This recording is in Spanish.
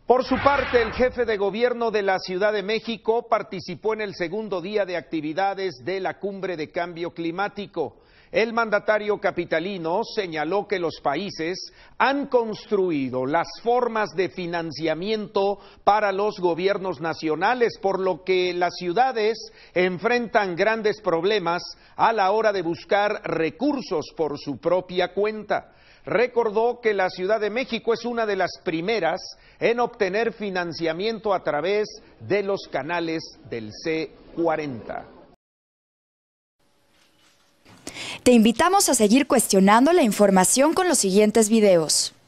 Por su parte, el jefe de gobierno de la Ciudad de México participó en el segundo día de actividades de la Cumbre de Cambio Climático. El mandatario capitalino señaló que los países han construido las formas de financiamiento para los gobiernos nacionales, por lo que las ciudades enfrentan grandes problemas a la hora de buscar recursos por su propia cuenta. Recordó que la Ciudad de México es una de las primeras en obtener financiamiento a través de los canales del C40. Te invitamos a seguir cuestionando la información con los siguientes videos.